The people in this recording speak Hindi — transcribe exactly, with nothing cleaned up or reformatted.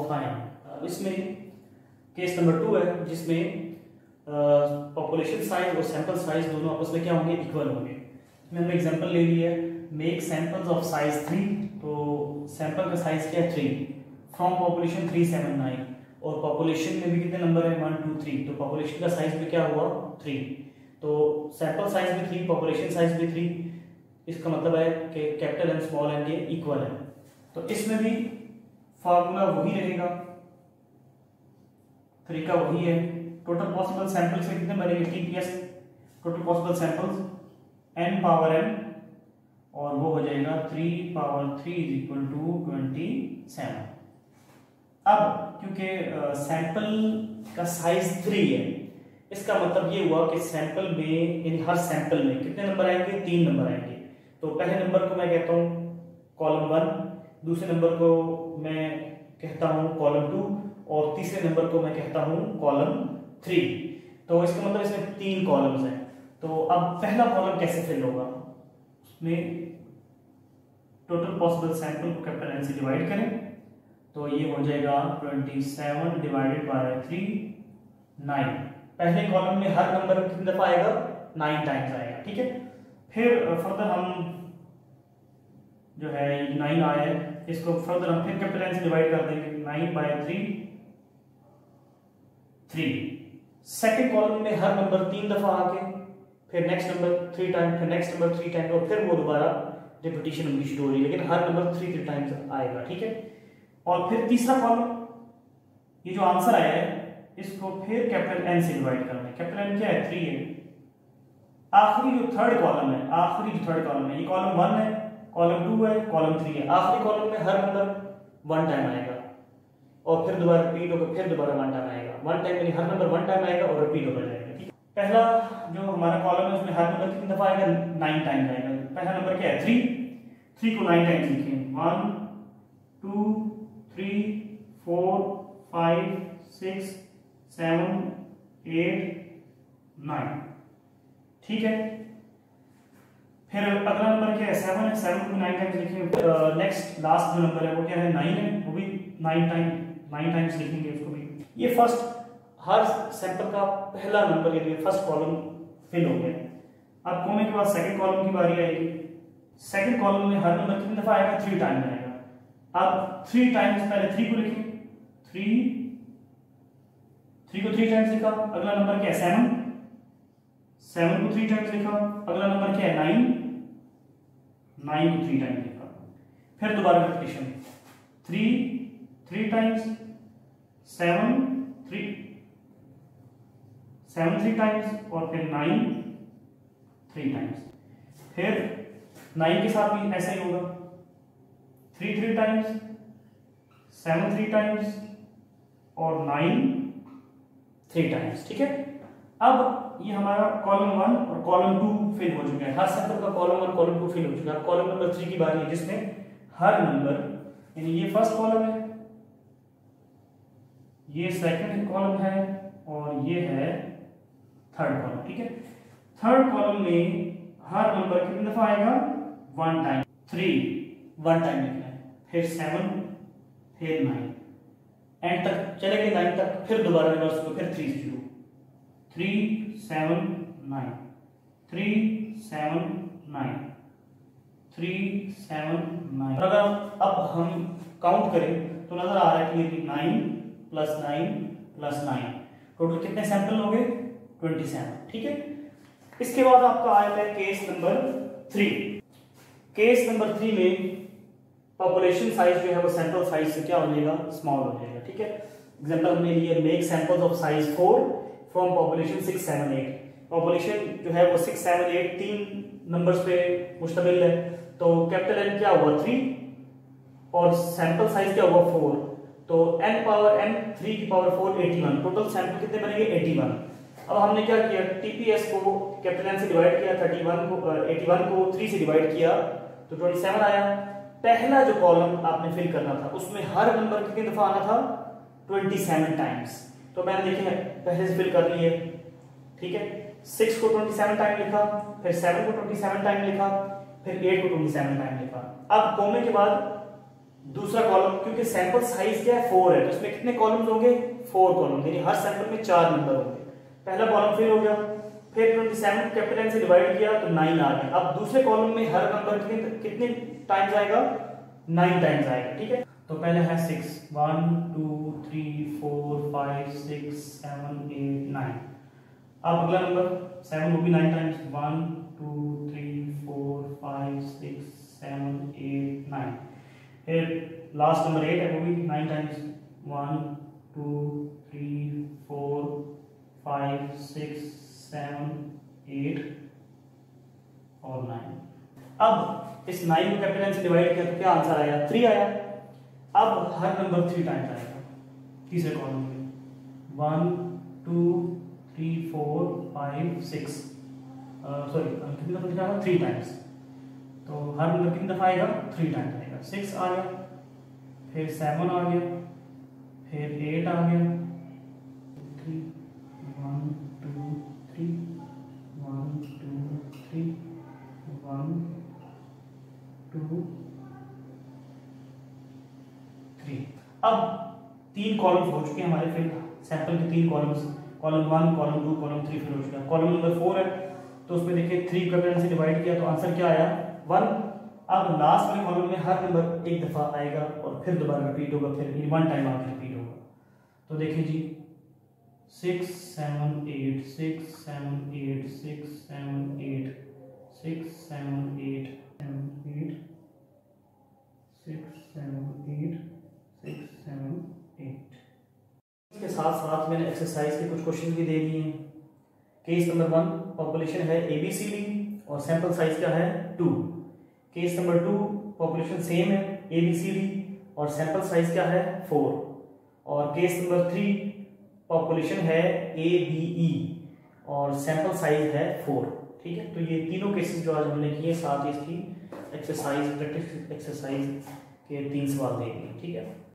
फाइन। इसमें केस नंबर टू है जिसमें पॉपुलेशन साइज और सैंपल साइज दोनों आपस में क्या होंगे, इक्वल होंगे। इसमें हमने एग्जांपल ले लिया है, make samples of size three, तो सैंपल का साइज क्या है three, from population three seven nine, और पॉपुलेशन में भी कितने नंबर है वन टू थ्री, तो पॉपुलेशन का साइज भी क्या हुआ थ्री, तो सैंपल साइज भी थ्री, पॉपुलेशन साइज भी थ्री। इसका मतलब है कि कैपिटल एंड स्मॉल एन ये इक्वल है। तो इसमें भी फार्मूला वही रहेगा, तरीका वही है। टोटल पॉसिबल सैंपल्स के कितने बनेंगे, TPS total possible samples N power N, और वो हो जाएगा three power three is equal to twenty seven. अब क्योंकि सैंपल का साइज थ्री है, इसका मतलब ये हुआ कि सैंपल में यानी हर सैंपल में कितने नंबर आएंगे, तीन नंबर आएंगे। तो पहले नंबर को मैं कहता हूँ कॉलम वन, दूसरे नंबर को मैं कहता हूँ कॉलम टू, और तीसरे नंबर को मैं कहता हूँ कॉलम थ्री। तो इसका मतलब इसमें तीन कॉलम्स हैं। तो अब पहला कॉलम कैसे फिल होगा, उसमें टोटल पॉसिबल सैंपल को कैपिटल एन से डिवाइड करें, तो ये हो जाएगा twenty seven divided by three, nine. पहले कॉलम में हर नंबर कितने दफा आएगा, नाइन टाइम्स आएगा, ठीक है। फिर फर्दर हम जो है नाइन आया है, इसको फर्दर हम फिर कैपिटल एन से डिवाइड कर देंगे, nine by three, three. Second column में हर नंबर तीन दफा आके फिर नेक्स्ट नंबर थ्री टाइम, फिर नेक्स्ट नंबर थ्री टाइम, और फिर वो दोबारा रिपीटिशन उनकी शुरू हो रही है, लेकिन हर नंबर थ्री थ्री टाइम्स आएगा, ठीक है। और फिर तीसरा कॉलम, ये जो आंसर आया है इसको फिर कैपिटल एन से डिवाइड करना है। कैपिटल एन क्या है, थ्री है। आखिरी जो थर्ड कॉलम है, आखिरी जो थर्ड कॉलम है, ये कॉलम वन है, कॉलम टू है, कॉलम थ्री है। आखिरी कॉलम में हर नंबर वन टाइम आएगा और फिर दोबारा रिपीट होकर फिर दोबारा वन टाइम आएगा। वन टाइम यानी हर नंबर वन टाइम आएगा और रिपीट होकर जाएगा, ठीक है। पहला जो हमारा कॉलम है उसमें हर नंबर कितनी दफा आएगा, नाइन टाइम्स आएगा। पहला नंबर क्या है, थ्री, थ्री को नाइन टाइम्स लिखें, one two three four five six seven eight nine, ठीक है। फिर अगला नंबर क्या है, सेवन है, सेवन को नाइन टाइम्स लिखेंगे। नेक्स्ट लास्ट जो नंबर है वो क्या है, नाइन है, वो भी नाइन टाइम नाइन टाइम्स लिखेंगे उसको भी। ये फर्स्ट हर सैंपल का पहला नंबर यानी फर्स्ट कॉलम फिल हो गया। अब कोमे के बाद सेकंड कॉलम की बारी आएगी। सेकंड कॉलम में हर नंबर कितनी दफा आएगा, थ्री टाइम आएगा। अब थ्री टाइम्स, पहले थ्री को लिखें, थ्री थ्री को थ्री टाइम्स लिखा। अगला नंबर क्या है, सेवन, सेवन को थ्री टाइम्स लिखा। अगला नंबर क्या है, नाइन, नाइन को थ्री टाइम्स लिखा। फिर दोबारा repetition, three three times, seven three seven three times, और फिर नाइन थ्री टाइम्स। फिर नाइन के साथ भी ऐसा ही होगा, three three times, seven three times, और नाइन थ्री टाइम्स, ठीक है। अब ये हमारा कॉलम वन और कॉलम टू फिल हो चुका है। हर सैंपल का column one column two fill हो चुका है। कॉलम नंबर थ्री की बारी है जिसमें हर नंबर यानी ये फर्स्ट कॉलम है, ये सेकंड कॉलम है, और ये है थर्ड कॉलम, ठीक है। थर्ड कॉलम में हर नंबर कितनी दफा आएगा, one time, three one time लिखना है, फिर सेवन, फिर नाइन, एंड तक चले गए नाइन तक, फिर दोबारा रिवर्स को, फिर थ्री से शुरू, three seven nine, three seven nine, three seven nine. अगर अब हम काउंट करें तो नजर आ रहा है कि nine plus nine plus nine, total कितने सैंपल हो गए, ट्वेंटी सेवन, ठीक है। इसके बाद आपका आया है case number three. Case number three में पॉपुलेशन साइज जो है वो सैंपल साइज से क्या हो जाएगा, स्मॉल हो जाएगा, ठीक है। एग्जांपल हमने लिए, make samples of size four from population six seven eight. Population जो है वो सिक्स सेवन एट तीन नंबर्स पे मुश्तमिल है, तो कैपिटल एन क्या हुआ, थ्री, और सैंपल साइज क्या हुआ, फोर, तो n पावर n थ्री की power four, eighty one. Total sample कितने बनेंगे, एटी वन। अब हमने क्या किया, टीपीएस को कैपिटल एन से डिवाइड किया, थर्टी वन को एटी वन को थ्री से डिवाइड किया तो ट्वेंटी सेवन आया। पहला जो कॉलम आपने फिल करना था उसमें हर नंबर कितनी दफा आना था, ट्वेंटी सेवन टाइम्स। तो मैंने देखे पहले से फिल कर लिए, ठीक है। सिक्स को ट्वेंटी सेवन टाइम लिखा, फिर सेवन को ट्वेंटी सेवन टाइम लिखा, फिर एट को ट्वेंटी सेवन टाइम लिखा। अब कोमे के बाद दूसरा कॉलम, क्योंकि सैंपल साइज क्या है फोर है, तो इसमें कितने कॉलम्स होंगे, फोर कॉलम, यानी हर सैंपल में चार नंबर होंगे। पहला कॉलम फिल हो गया, फिर सत्ताईस कैपिटल से डिवाइड किया तो नाइन आ गया। अब दूसरे कॉलम में हर नंबर कितने टाइम्स आएगा, नाइन टाइम्स आएगा, ठीक है। तो पहले है six, one two three four five six seven eight nine. अब अगला नंबर सेवन वो भी nine times, one two three four five six seven eight nine. फिर लास्ट नंबर एट है वो भी nine times, one two three four five six seven eight और नाइन। अब इस नाइन को कैपिटल से डिवाइड किया तो क्या आंसर आया, थ्री आया। अब हर नंबर थ्री टाइम्स आएगा तीसरे कॉलम में, one two three four five six, sorry कितनी दफा लिखा है, थ्री टाइम्स। तो हर नंबर कितनी दफा आएगा, थ्री टाइम्स आएगा। सिक्स आ गया, फिर सेवन आ गया, फिर एट आ गया, three one two three one two three one two three. अब तीन कॉलम्स हो चुके हैं हमारे, फिर सैंपल के तीन columns, column one column two column three fill हो चुका है। कॉलम नंबर फोर है तो उसमें देखिए थ्री कैपिटल से डिवाइड किया तो आंसर क्या आया, वन। अब लास्ट वाले कॉलम में हर नंबर एक दफा आएगा और फिर दोबारा रिपीट होगा, फिर वन टाइम आके रिपीट होगा। तो देखिए जी, six seven eight six seven eight six seven eight six seven eight seven eight six seven eight six seven eight. इसके साथ साथ मैंने एक्सरसाइज के कुछ क्वेश्चन भी दे दिए हैं। केस नंबर वन, पॉपुलेशन है ए बी सी डी और सैंपल साइज क्या है, two. Case number two, population same है ए बी सी डी और सैंपल साइज क्या है, फोर। और केस नंबर थ्री, पॉपुलेशन है ए बी ई और सैंपल साइज है फोर, ठीक है। तो ये तीनों केसेस जो आज हमने किए, साथ ही इसकी एक्सरसाइज प्रैक्टिस एक्सरसाइज के तीन सवाल देंगे, ठीक है।